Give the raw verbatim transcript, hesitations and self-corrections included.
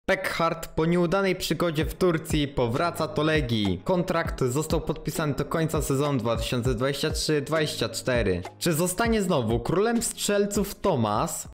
Pekhart po nieudanej przygodzie w Turcji powraca do Legii. Kontrakt został podpisany do końca sezonu dwa tysiące dwudziestego trzeciego dwudziestego czwartego. Czy zostanie znowu królem strzelców Tomas?